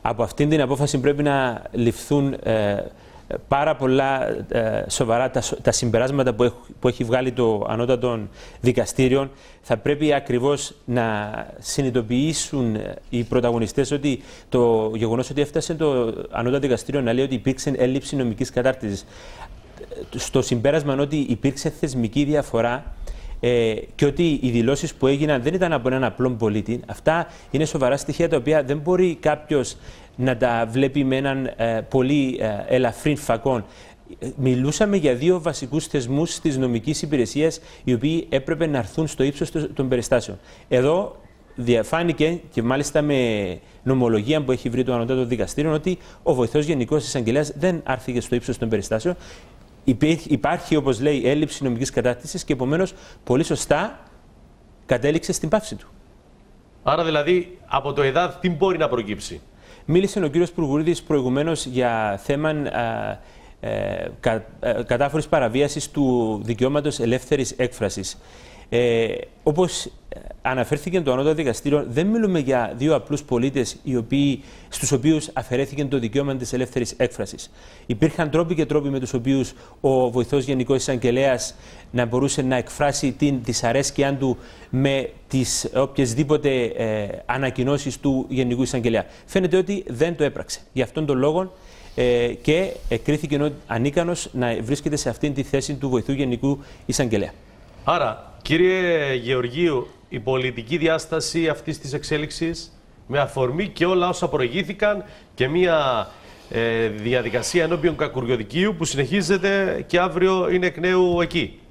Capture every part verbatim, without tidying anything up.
από αυτήν την απόφαση πρέπει να ληφθούν ε, πάρα πολλά ε, σοβαρά τα, τα συμπεράσματα που, έχ, που έχει βγάλει το ανώτατο δικαστήριο. Θα πρέπει ακριβώς να συνειδητοποιήσουν οι πρωταγωνιστές ότι το γεγονός ότι έφτασε το ανώτατο δικαστήριο να λέει ότι υπήρξε έλλειψη νομικής κατάρτισης, στο συμπέρασμα ότι υπήρξε θεσμική διαφορά ε, και ότι οι δηλώσεις που έγιναν δεν ήταν από έναν απλό πολίτη. Αυτά είναι σοβαρά στοιχεία τα οποία δεν μπορεί κάποιος να τα βλέπει με έναν ε, πολύ ε, ελαφρύν φακόν. Μιλούσαμε για δύο βασικούς θεσμούς της νομικής υπηρεσίας, οι οποίοι έπρεπε να έρθουν στο ύψος των περιστάσεων. Εδώ διαφάνηκε, και μάλιστα με νομολογία που έχει βρει το ανώτατο δικαστήριο, ότι ο βοηθός γενικός εισαγγελέας δεν άρθηκε στο ύψος των περιστάσεων. Υπάρχει, όπως λέει, έλλειψη νομικής κατάρτισης και επομένως πολύ σωστά κατέληξε στην πάυση του. Άρα δηλαδή από το ΕΔΑΔ τι μπορεί να προκύψει? Μίλησε ο κύριος Πουργουρίδης προηγουμένως για θέμα α, ε, κα, ε, κατάφορης παραβίασης του δικαιώματος ελεύθερης έκφρασης. Ε, όπως αναφέρθηκε το ανώτατο δικαστήριο, δεν μιλούμε για δύο απλούς πολίτες οι οποίοι, στους οποίους αφαιρέθηκε το δικαίωμα της ελεύθερης έκφρασης. Υπήρχαν τρόποι και τρόποι με τους οποίους ο βοηθός γενικός εισαγγελέας να μπορούσε να εκφράσει την δυσαρέσκειά του με τις οποιασδήποτε ε, ανακοινώσεις του Γενικού Εισαγγελέα. Φαίνεται ότι δεν το έπραξε. Γι' αυτόν τον λόγο ε, και κρίθηκε ανίκανος να βρίσκεται σε αυτήν τη θέση του βοηθού Γενικού Εισαγγελέα. Άρα, κύριε Γεωργίου, η πολιτική διάσταση αυτής της εξέλιξης, με αφορμή και όλα όσα προηγήθηκαν και μια ε, διαδικασία ενώπιον κακουριοδικείου που συνεχίζεται και αύριο είναι εκ νέου εκεί.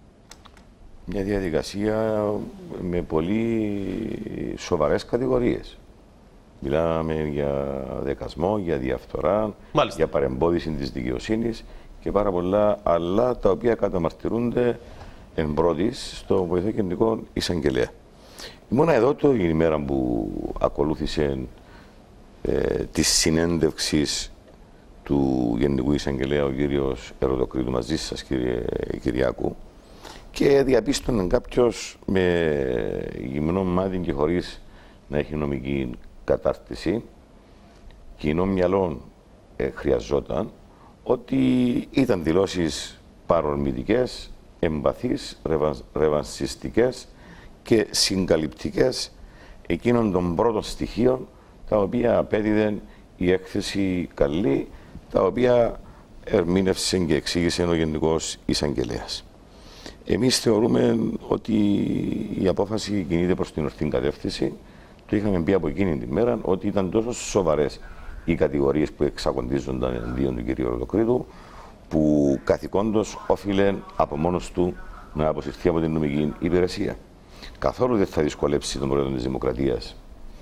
Μια διαδικασία με πολύ σοβαρές κατηγορίες. Μιλάμε για δεκασμό, για διαφθορά, μάλιστα, για παρεμπόδιση της δικαιοσύνης και πάρα πολλά άλλα τα οποία καταμαρτυρούνται εν πρώτης στο βοηθό γενικό εισαγγελέα. Ήμουν εδώ το η ημέρα που ακολούθησε ε, τη συνέντευξη του Γενικού Εισαγγελέα ο κύριος Ερωτοκρίτου μαζί σας, κύριε Κυριάκου, και διαπίστωνε κάποιος με γυμνό μάτι και χωρίς να έχει νομική κατάρτιση, κοινό μυαλό ε, χρειαζόταν, ότι ήταν δηλώσεις παρορμητικές, εμπαθείς, ρεβαν, ρεβανσιστικές και συγκαλυπτικές εκείνων των πρώτων στοιχείων τα οποία απέδιδε η έκθεση καλή, τα οποία ερμήνευσε και εξήγησε ο Γενικός Εισαγγελέας. Εμείς θεωρούμε ότι η απόφαση κινείται προς την ορθή κατεύθυνση. Το είχαμε πει από εκείνη την μέρα ότι ήταν τόσο σοβαρές οι κατηγορίες που εξακοντίζονταν εναντίον του κ. Ερωτοκρίτου, που καθηκόντως όφιλε από μόνος του να αποσυρθεί από την νομική υπηρεσία. Καθόλου δεν θα δυσκολέψει τον πρόεδρο της Δημοκρατίας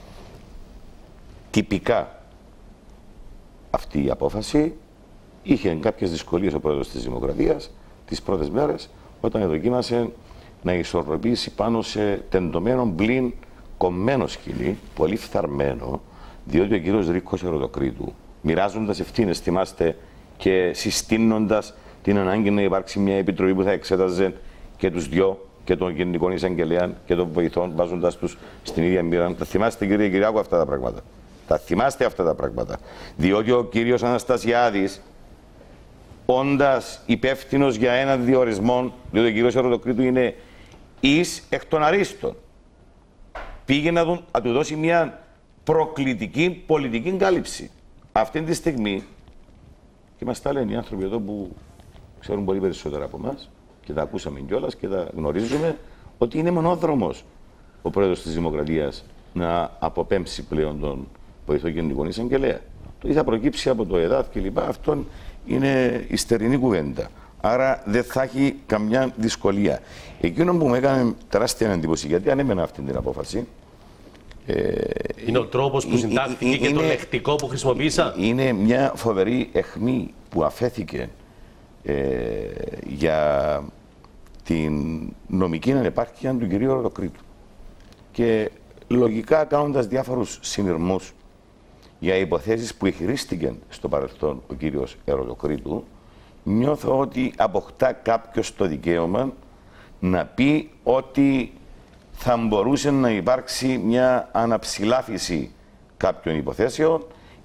τυπικά αυτή η απόφαση. Είχε κάποιες δυσκολίες ο πρόεδρος της Δημοκρατίας τις πρώτες μέρες, όταν δοκίμασε να ισορροπήσει πάνω σε τεντωμένο πλην κομμένο σκηνή, πολύ φθαρμένο, διότι ο κύριος Ρίκος Ερωτοκρίτου, μοιράζοντας ευθύνες, θυμάστε, και συστήνοντας την ανάγκη να υπάρξει μια επιτροπή που θα εξέταζε και τους δυο, και τον Γενικό Εισαγγελέα και τον βοηθών, βάζοντας τους στην ίδια μοίρα. Τα θυμάστε, κύριε Κυριάκου, αυτά τα πράγματα? Τα θυμάστε αυτά τα πράγματα? Διότι ο κύριος Αναστασιάδης, όντας υπεύθυνος για έναν διορισμό, διότι ο κύριος Ερωτοκρίτου είναι εις εκ των αρίστων, πήγε να, τον, να του δώσει μια προκλητική πολιτική κάλυψη. Αυτή τη στιγμή, και μας τα λένε οι άνθρωποι εδώ που ξέρουν πολύ περισσότερα από εμάς και τα ακούσαμε κιόλας και τα γνωρίζουμε, ότι είναι μονόδρομος ο πρόεδρος της Δημοκρατίας να αποπέμψει πλέον τον βοηθό Γενικό Εισαγγελέα. Το τι θα προκύψει από το ΕΔΑΔ κλπ. Αυτό είναι η στερινή κουβέντα. Άρα δεν θα έχει καμιά δυσκολία. Εκείνο που μου έκανε τεράστια εντύπωση, γιατί ανέμενα αυτή την απόφαση. Ε, είναι ο τρόπος που συντάχθηκε είναι, και το λεκτικό που χρησιμοποίησα. Είναι μια φοβερή αιχμή που αφέθηκε ε, για την νομική ανεπάρκεια του κυρίου Ερωτοκρίτου. Και λογικά, κάνοντας διάφορους συνειρμούς για υποθέσεις που εχειρίστηκε στο παρελθόν ο κύριος Ερωτοκρίτου, νιώθω ότι αποκτά κάποιος το δικαίωμα να πει ότι θα μπορούσε να υπάρξει μια αναψηλάφιση κάποιων υποθέσεων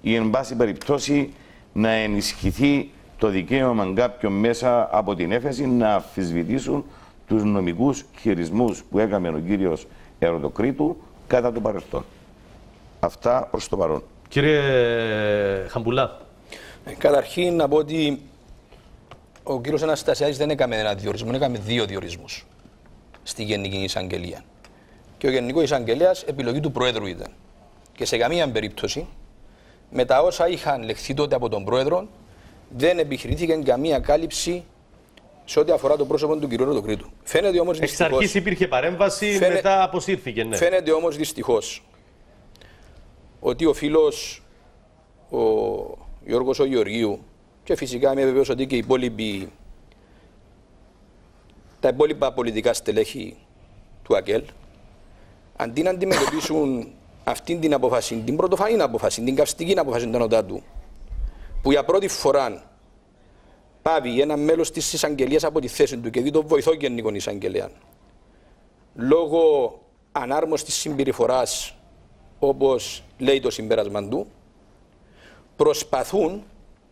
ή εν πάση περιπτώσει να ενισχυθεί το δικαίωμα κάποιων μέσα από την έφεση να αμφισβητήσουν τους νομικούς χειρισμούς που έκαμε ο κύριος Ερωτοκρίτου κατά το παρελθόν. Αυτά προς το παρόν. Κύριε Χαμπουλά. Καταρχήν να πω ότι ο κύριος Αναστασιάδης δεν έκαμε ένα διορισμό, έκαμε δύο διορισμούς στη Γενική Εισαγγελία. Και ο Γενικός Εισαγγελέας επιλογή του Προέδρου ήταν. Και σε καμία περίπτωση, με τα όσα είχαν λεχθεί τότε από τον Πρόεδρο, δεν επιχειρήθηκε καμία κάλυψη σε ό,τι αφορά το πρόσωπο του κ. Ερωτοκρίτου. Φαίνεται όμως δυστυχώς. Εξ αρχής υπήρχε παρέμβαση, φαίνε... μετά αποσύρθηκε. Ναι. Φαίνεται όμως δυστυχώς ότι ο φίλος ο Γιώργος ο Γεωργίου και φυσικά είμαι βεβαίως ότι και οι υπόλοιποι, τα υπόλοιπα πολιτικά στελέχη του ΑΚΕΛ, αντί να αντιμετωπίσουν αυτήν την απόφαση, την πρωτοφανή απόφαση, την καυστική απόφαση των ΟΤΑΤΟΥ, που για πρώτη φορά πάβει ένα μέλος της εισαγγελίας από τη θέση του και δει τον βοηθό γενικών εισαγγελέα, λόγω ανάρμοστης συμπεριφοράς, όπως λέει το συμπέρασμα του, προσπαθούν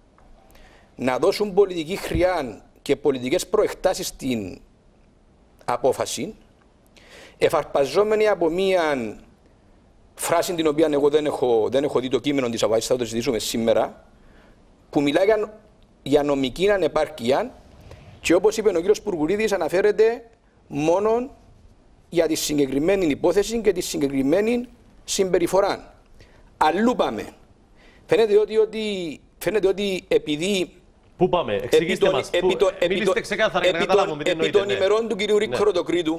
να δώσουν πολιτική χρειά και πολιτικές προεκτάσεις στην απόφαση, εφαρπαζόμενοι από μία φράση την οποία εγώ δεν έχω, δεν έχω δει το κείμενο της απόφασης, θα το συζητήσουμε σήμερα, που μιλάει για, για νομική ανεπάρκεια και όπως είπε ο κ. Πουργουρίδης αναφέρεται μόνο για τη συγκεκριμένη υπόθεση και τη συγκεκριμένη συμπεριφορά. Αλλού πάμε. Φαίνεται ότι, ότι, φαίνεται ότι επειδή... Πού πάμε, εξηγήστε μας, επί το, επί μιλήστε ξεκάθαρα για να καταλάβουμε τι εννοείτε. Επί των ναι. ημερών του κ. Ρίκου Ερωτοκρίτου, ναι.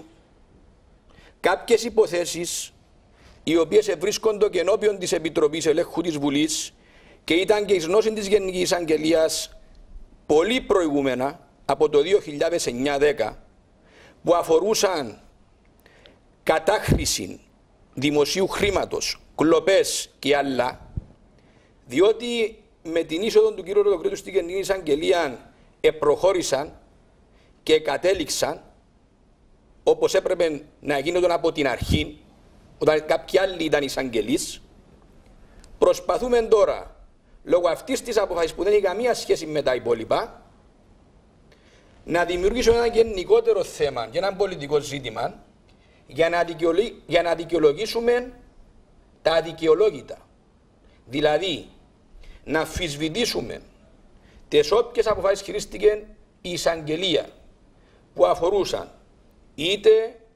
κάποιες υποθέσεις οι οποίες βρίσκονται και ενώπιον της Επιτροπής Ελέγχου της Βουλής και ήταν και εις γνώση της Γενικής Εισαγγελίας πολύ προηγούμενα, από το δύο χιλιάδες εννιά δέκα, που αφορούσαν κατάχρηση δημοσίου χρήματος, κλοπές και άλλα, διότι με την είσοδο του κ. Ερωτοκρίτου στην Γενική Εισαγγελία επροχώρησαν και κατέληξαν όπως έπρεπε να γίνονταν από την αρχή, όταν κάποιοι άλλοι ήταν εισαγγελείς. Προσπαθούμε τώρα, λόγω αυτής της απόφασης που δεν έχει καμία σχέση με τα υπόλοιπα, να δημιουργήσουμε ένα γενικότερο θέμα και ένα πολιτικό ζήτημα για να, αδικαιολο... για να δικαιολογήσουμε τα αδικαιολόγητα. Δηλαδή, να αμφισβητήσουμε τις όποιες αποφάσεις χειρίστηκε η εισαγγελία που αφορούσαν είτε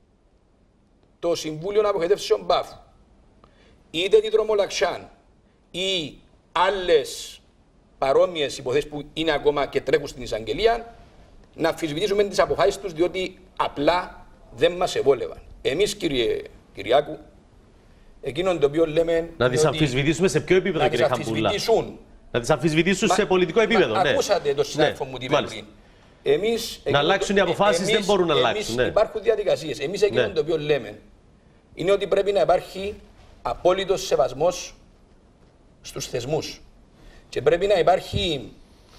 το Συμβούλιο Αποχετεύσεων Μπάφου, είτε τη Δρομολαξάν ή άλλες παρόμοιες υποθέσεις που είναι ακόμα και τρέχουν στην εισαγγελία, να αμφισβητήσουμε τις αποφάσεις τους διότι απλά δεν μας ευόλευαν. Εμείς, κύριε Κυριάκου, εκείνον το οποίο λέμε... Να τις αμφισβητήσουμε σε ποιο επίπεδο, να κύριε Χαμπούλα? Να τις αμφισβητήσουν μα, σε πολιτικό επίπεδο. Μα, ναι. Ακούσατε το συνάδελφο ναι, μου τι πριν. Εμείς, να αλλάξουν οι αποφάσεις εμείς, δεν μπορούν να εμείς, αλλάξουν. Ναι. Υπάρχουν διαδικασίες. Εμείς εκείνον ναι. το οποίο λέμε είναι ότι πρέπει να υπάρχει απόλυτος σεβασμός στους θεσμούς. Και πρέπει να υπάρχει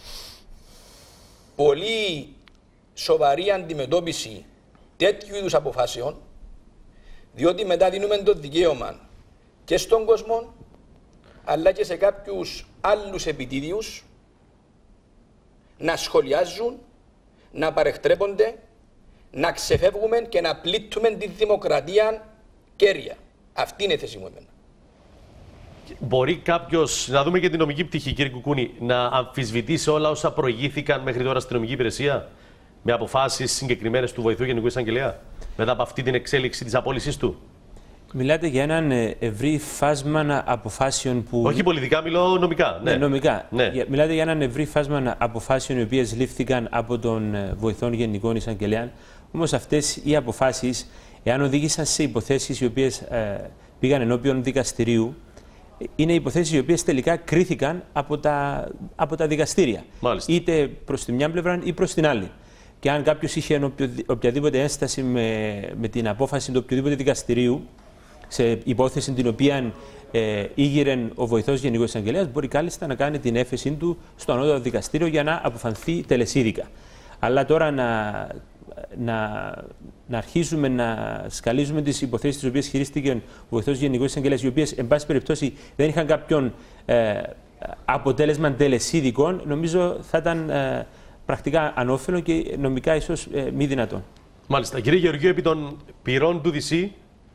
πολύ σοβαρή αντιμετώπιση τέτοιου είδους αποφάσεων, διότι μετά δίνουμε το δικαίωμα και στον κόσμο, αλλά και σε κάποιους άλλους επιτίδιους να σχολιάζουν, να παρεκτρέπονται, να ξεφεύγουμε και να πλήττουμε τη δημοκρατία κέρια. Αυτή είναι η θέση μου εμένα. Μπορεί κάποιος, να δούμε και την νομική πτυχή, κύριε Κουκούνη, να αμφισβητήσει όλα όσα προηγήθηκαν μέχρι τώρα στην νομική υπηρεσία με αποφάσεις συγκεκριμένες του βοηθού Γενικού Εισαγγελέα, μετά από αυτή την εξέλιξη της απόλυσης του? Μιλάτε για έναν ευρύ φάσμα αποφάσεων που... Όχι πολιτικά, μιλώ νομικά. Ναι, ναι νομικά. Ναι. Μιλάτε για έναν ευρύ φάσμα αποφάσεων οι οποίες λήφθηκαν από τον βοηθών Γενικών Εισαγγελέων. Όμως αυτές οι αποφάσεις, εάν οδήγησαν σε υποθέσεις οι οποίες ε, πήγαν ενώπιον δικαστηρίου, είναι υποθέσεις οι οποίες τελικά κρίθηκαν από τα, από τα δικαστήρια. Μάλιστα. Είτε προς τη μια πλευρά ή προς την άλλη. Και αν κάποιος είχε οποιαδήποτε ένσταση με, με την απόφαση του οποιοδήποτε δικαστηρίου, σε υπόθεση την οποία ε, ήγηρε ο βοηθός Γενικός Εισαγγελέας, μπορεί κάλλιστα να κάνει την έφεσή του στο ανώτατο δικαστήριο για να αποφανθεί τελεσίδικα. Αλλά τώρα να, να, να αρχίσουμε να σκαλίζουμε τις υποθέσεις τις οποίες χειρίστηκε ο βοηθός Γενικός Εισαγγελέας, οι οποίες, εν πάση περιπτώσει, δεν είχαν κάποιον ε, αποτέλεσμα τελεσίδικων, νομίζω θα ήταν ε, πρακτικά ανώφελο και νομικά ίσως ε, μη δυνατόν. Μάλιστα. Κύριε Γεωργίου, επί των πυρών του Δυσί.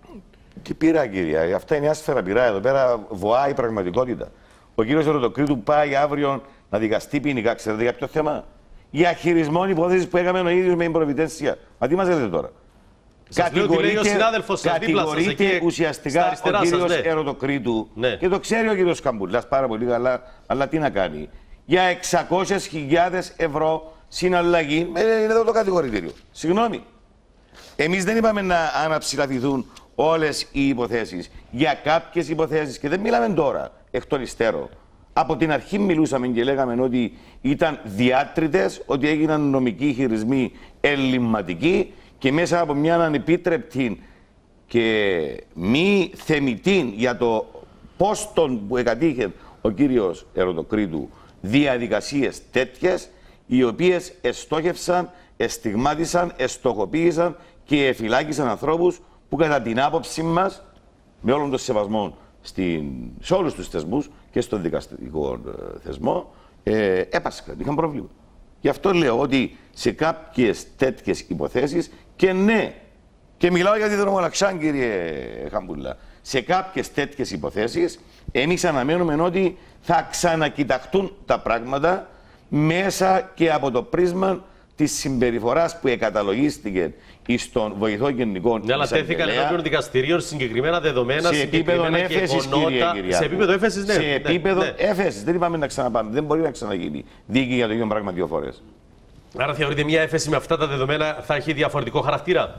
Τι πειρά, κυρία. Αυτά είναι άσφαιρα πειρά. Εδώ πέρα βοάει η πραγματικότητα. Ο κύριος Ερωτοκρίτου πάει αύριο να δικαστεί ποινικά. Ξέρετε για ποιο θέμα? Για χειρισμό υπόθεση που έκαμε ο ίδιος με την Προβιτένσια. Μα τι μας λέτε τώρα? Κατηγορείται ο συνάδελφος σας δίπλα σας, εκεί, ουσιαστικά ο κύριος ναι. Ερωτοκρίτου ναι. και το ξέρει ο κύριος Καμπουλάς πάρα πολύ καλά, αλλά τι να κάνει? Για εξακόσιες χιλιάδες ευρώ συναλλαγή, είναι εδώ το κατηγορητήριο. Συγγνώμη. Εμείς δεν είπαμε να αναψηλαφηθούν όλες οι υποθέσεις. Για κάποιες υποθέσεις, και δεν μιλάμε τώρα εκ των υστέρων. Από την αρχή μιλούσαμε και λέγαμε ότι ήταν διάτριτες, ότι έγιναν νομικοί χειρισμοί ελλειμματικοί και μέσα από μια ανεπίτρεπτη και μη θεμητή για το πόστον που εκατήχε ο κύριος Ερωτοκρίτου διαδικασίες τέτοιες, οι οποίες εστόχευσαν, εστιγμάτισαν, εστοχοποίησαν και εφυλάκησαν ανθρώπους που κατά την άποψη μας, με όλον τον σεβασμό στην, σε όλους τους θεσμούς και στον δικαστικό θεσμό, ε, έπασχαν, είχαν πρόβλημα. Γι' αυτό λέω ότι σε κάποιες τέτοιες υποθέσεις, και ναι, και μιλάω για τη δρομολαξάν, κύριε Χαμπούλα, σε κάποιες τέτοιες υποθέσεις εμείς αναμένουμε ότι θα ξανακοιταχτούν τα πράγματα μέσα και από το πρίσμα της συμπεριφοράς που εκαταλογίστηκε στον βοηθό γενικό. Ναι, αλλά τέθηκαν ενώπιον δικαστηρίων συγκεκριμένα δεδομένα, σε επίπεδο έφεσης, κύριε Κυριάκο. Σε επίπεδο έφεσης, ναι. Σε επίπεδο ναι, ναι. έφεσης. Δεν είπαμε να ξαναπάμε. Δεν μπορεί να ξαναγίνει δίκη για το ίδιο πράγμα δύο φορές. Άρα θεωρείτε μια έφεση με αυτά τα δεδομένα θα έχει διαφορετικό χαρακτήρα?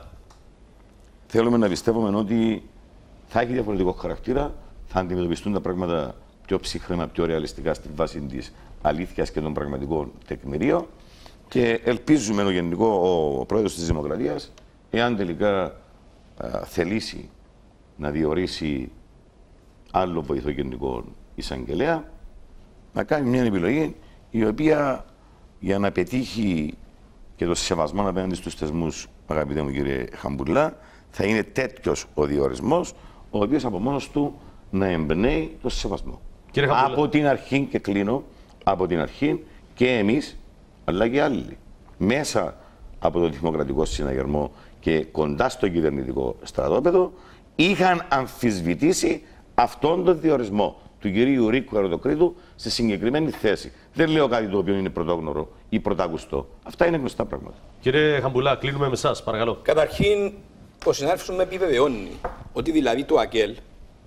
Θέλουμε να πιστεύουμε ότι θα έχει διαφορετικό χαρακτήρα, θα αντιμετωπιστούν τα πράγματα πιο ψυχρема, πιο ρεαλιστικά στη βάση της αλήθειας και των πραγματικών τεκμηρίων. Και ελπίζουμε ο γενικό ο πρόεδρος της Δημοκρατίας, εάν τελικά α, θελήσει να διορίσει άλλο βοηθό γενικό εισαγγελέα, να κάνει μια επιλογή η οποία για να πετύχει και το σεβασμό απέναντι στους θεσμούς, αγαπητέ μου κύριε Χαμπουλά, θα είναι τέτοιος ο διορισμός, ο οποίος από μόνος του να εμπνέει το σεβασμό. Από την αρχή, και κλείνω, από την αρχή και εμείς, αλλά και άλλοι, μέσα από το δημοκρατικό συναγερμό και κοντά στο κυβερνητικό στρατόπεδο, είχαν αμφισβητήσει αυτόν τον διορισμό του κυρίου Ρίκου Ερωτοκρίτου σε συγκεκριμένη θέση. Δεν λέω κάτι το οποίο είναι πρωτόγνωρο ή πρωτάκουστο. Αυτά είναι γνωστά πράγματα. Κύριε Χαμπουλά, κλείνουμε με εσάς, παρακαλώ. Καταρχήν, ο συνάδελφος με επιβεβαιώνει ότι δηλαδή το ΑΚΕΛ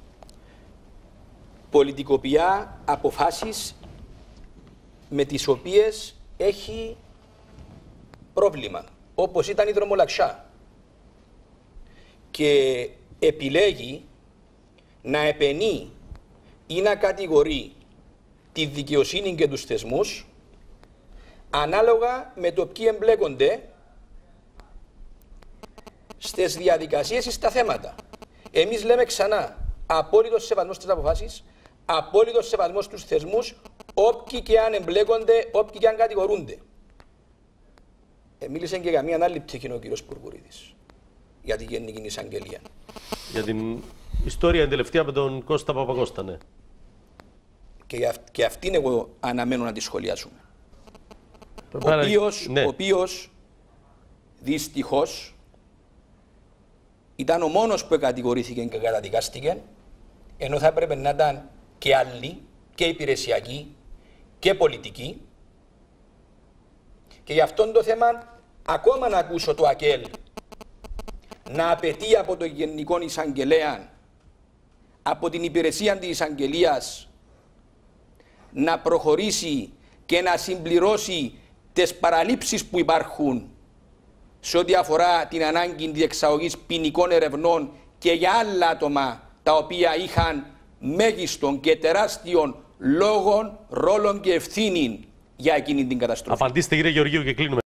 πολιτικοποιεί αποφάσεις με τις οποίες έχει πρόβλημα, όπως ήταν η δρομολαξιά, και επιλέγει να επενεί ή να κατηγορεί τη δικαιοσύνη και τους θεσμούς ανάλογα με το ποιοι εμπλέκονται στις διαδικασίες ή στα θέματα. Εμείς λέμε ξανά, απόλυτος σεβασμός στις αποφάσεις, απόλυτος σεβασμός στους θεσμούς, όποιοι και αν εμπλέκονται, όποιοι και αν κατηγορούνται. Ε, μίλησε και για μια άλλη πτυχή ο κύριος Πουργουρίδης, για την Γενική Εισαγγελία. Για την ιστορία την τελευταία με τον Κώστα Παπακώστα, ναι. Και, για, και αυτήν εγώ αναμένω να τη σχολιάσουμε. Ο Άρα, οποίος, ναι. ο οποίος δυστυχώς ήταν ο μόνος που κατηγορήθηκε και καταδικάστηκε, ενώ θα έπρεπε να ήταν και άλλοι, και υπηρεσιακοί και πολιτικοί. Και γι' αυτόν το θέμα ακόμα να ακούσω το ΑΚΕΛ να απαιτεί από το Γενικό Εισαγγελέα, από την υπηρεσία της εισαγγελίας, να προχωρήσει και να συμπληρώσει τις παραλήψεις που υπάρχουν σε ό,τι αφορά την ανάγκη διεξαγωγής ποινικών ερευνών και για άλλα άτομα τα οποία είχαν μέγιστον και τεράστιων λόγων, ρόλων και ευθύνη για εκείνη την καταστροφή. Απαντήστε, κύριε Γεωργίου, και κλείνουμε.